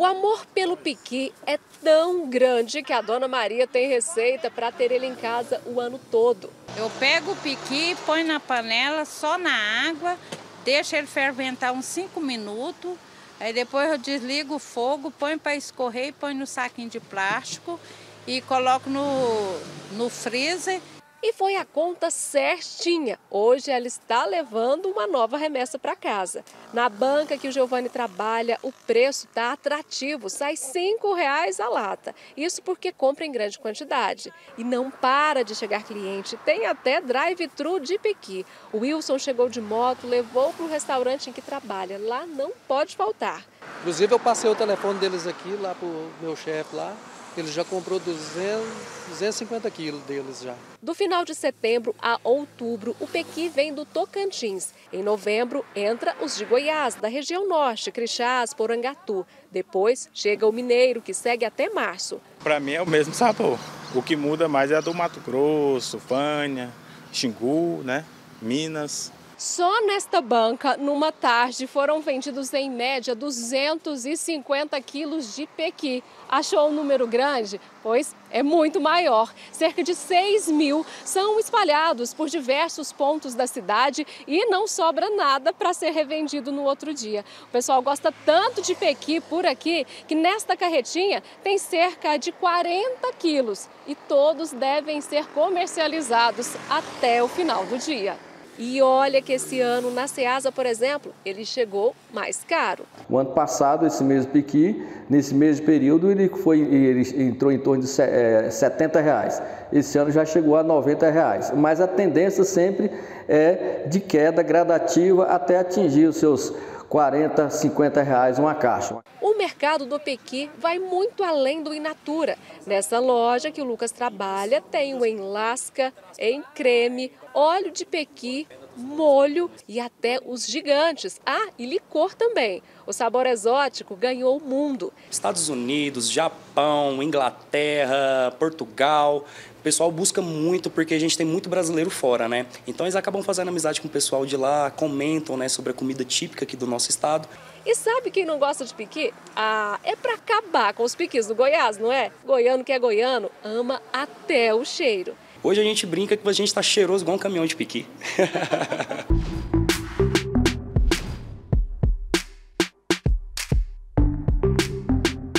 O amor pelo piqui é tão grande que a Dona Maria tem receita para ter ele em casa o ano todo. Eu pego o piqui, põe na panela, só na água, deixo ele ferventar uns 5 minutos, aí depois eu desligo o fogo, ponho para escorrer e ponho no saquinho de plástico e coloco no freezer. E foi a conta certinha. Hoje ela está levando uma nova remessa para casa. Na banca que o Giovanni trabalha, o preço está atrativo, sai R$ 5,00 a lata. Isso porque compra em grande quantidade. E não para de chegar cliente, tem até drive-thru de piqui. O Wilson chegou de moto, levou para o restaurante em que trabalha. Lá não pode faltar. Inclusive eu passei o telefone deles aqui, lá para o meu chefe lá. Ele já comprou 250 quilos deles já. Do final de setembro a outubro, o pequi vem do Tocantins. Em novembro, entra os de Goiás, da região norte, Crixás, Porangatu. Depois, chega o mineiro, que segue até março. Para mim é o mesmo sabor. O que muda mais é a do Mato Grosso, Fânia, Xingu, né? Minas. Só nesta banca, numa tarde, foram vendidos em média 250 quilos de pequi. Achou um número grande? Pois é muito maior. Cerca de 6.000 são espalhados por diversos pontos da cidade e não sobra nada para ser revendido no outro dia. O pessoal gosta tanto de pequi por aqui que nesta carretinha tem cerca de 40 quilos e todos devem ser comercializados até o final do dia. E olha que esse ano, na Ceasa, por exemplo, ele chegou mais caro. O ano passado, esse mesmo piqui, nesse mesmo período, ele entrou em torno de R$70. Esse ano já chegou a R$90. Mas a tendência sempre é de queda gradativa até atingir os seus R$40, R$50 uma caixa. O mercado do pequi vai muito além do in natura. Nessa loja que o Lucas trabalha, tem o em lasca, em creme, óleo de pequi, molho e até os gigantes. Ah, e licor também. O sabor exótico ganhou o mundo. Estados Unidos, Japão, Inglaterra, Portugal. O pessoal busca muito porque a gente tem muito brasileiro fora, né? Então eles acabam fazendo amizade com o pessoal de lá, comentam, né, sobre a comida típica aqui do nosso estado. E sabe quem não gosta de piqui? Ah, é para acabar com os piquis do Goiás, não é? Goiano que é goiano ama até o cheiro. Hoje a gente brinca que a gente está cheiroso igual um caminhão de piqui.